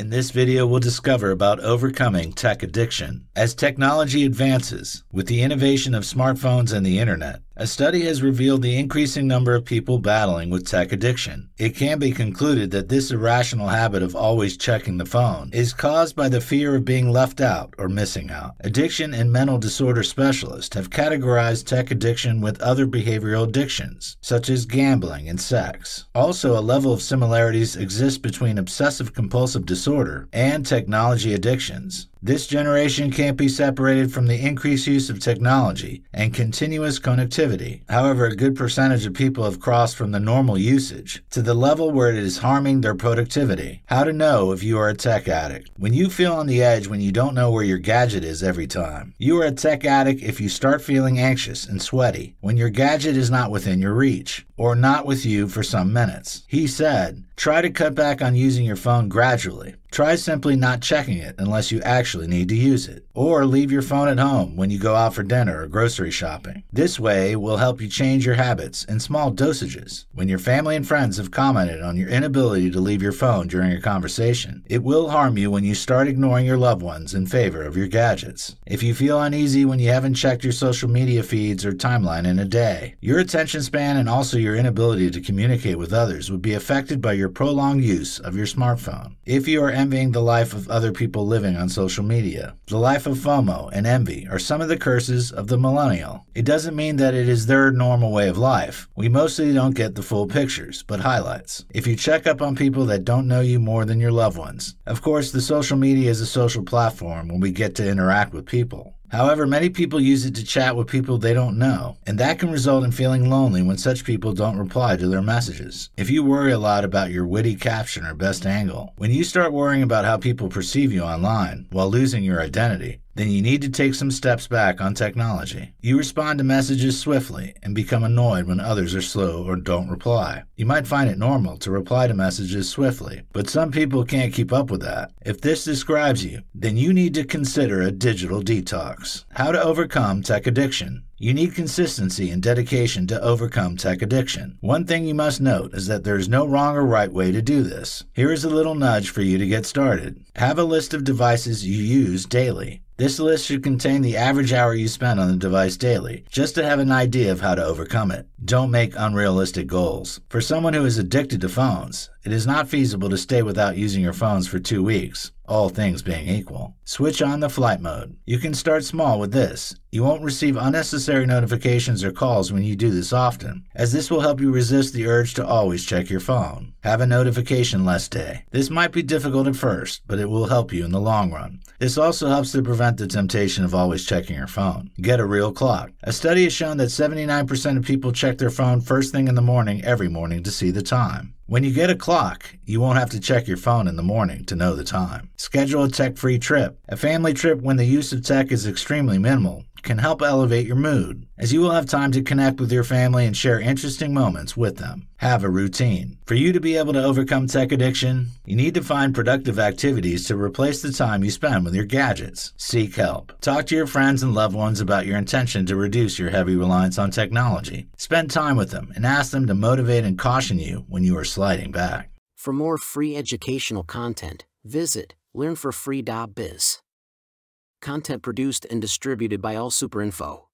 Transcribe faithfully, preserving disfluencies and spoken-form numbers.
In this video, we'll discover about overcoming tech addiction. As technology advances, with the innovation of smartphones and the internet, a study has revealed the increasing number of people battling with tech addiction. It can be concluded that this irrational habit of always checking the phone is caused by the fear of being left out or missing out. Addiction and mental disorder specialists have categorized tech addiction with other behavioral addictions, such as gambling and sex. Also, a level of similarities exists between obsessive-compulsive disorder and technology addictions. This generation can't be separated from the increased use of technology and continuous connectivity. However, a good percentage of people have crossed from the normal usage to the level where it is harming their productivity. How to know if you are a tech addict. When you feel on the edge when you don't know where your gadget is every time. You are a tech addict if you start feeling anxious and sweaty when your gadget is not within your reach or not with you for some minutes. He said, try to cut back on using your phone gradually. Try simply not checking it unless you actually need to use it. Or leave your phone at home when you go out for dinner or grocery shopping. This way will help you change your habits in small dosages. When your family and friends have commented on your inability to leave your phone during a conversation, it will harm you when you start ignoring your loved ones in favor of your gadgets. If you feel uneasy when you haven't checked your social media feeds or timeline in a day, your attention span and also your inability to communicate with others would be affected by your prolonged use of your smartphone. If you are envying the life of other people living on social media, the life of FOMO and envy are some of the curses of the millennial. It doesn't mean that it is their normal way of life. We mostly don't get the full pictures, but highlights. If you check up on people that don't know you more than your loved ones. Of course, the social media is a social platform when we get to interact with people. However, many people use it to chat with people they don't know, and that can result in feeling lonely when such people don't reply to their messages. If you worry a lot about your witty caption or best angle, when you start worrying about how people perceive you online while losing your identity, then you need to take some steps back on technology. You respond to messages swiftly and become annoyed when others are slow or don't reply. You might find it normal to reply to messages swiftly, but some people can't keep up with that. If this describes you, then you need to consider a digital detox. How to overcome tech addiction. You need consistency and dedication to overcome tech addiction. One thing you must note is that there is no wrong or right way to do this. Here is a little nudge for you to get started. Have a list of devices you use daily. This list should contain the average hour you spend on the device daily, just to have an idea of how to overcome it. Don't make unrealistic goals. For someone who is addicted to phones, it is not feasible to stay without using your phones for two weeks, all things being equal. Switch on the flight mode. You can start small with this. You won't receive unnecessary notifications or calls when you do this often, as this will help you resist the urge to always check your phone. Have a notification-less day. This might be difficult at first, but it will help you in the long run. This also helps to prevent the temptation of always checking your phone. Get a real clock. A study has shown that seventy-nine percent of people check their phone first thing in the morning every morning to see the time. When you get a clock, you won't have to check your phone in the morning to know the time. Schedule a tech-free trip. A family trip when the use of tech is extremely minimal can help elevate your mood, as you will have time to connect with your family and share interesting moments with them. Have a routine. For you to be able to overcome tech addiction, you need to find productive activities to replace the time you spend with your gadgets. Seek help. Talk to your friends and loved ones about your intention to reduce your heavy reliance on technology. Spend time with them and ask them to motivate and caution you when you are sliding back. For more free educational content, visit learn for free dot biz. Content produced and distributed by AllSuperInfo.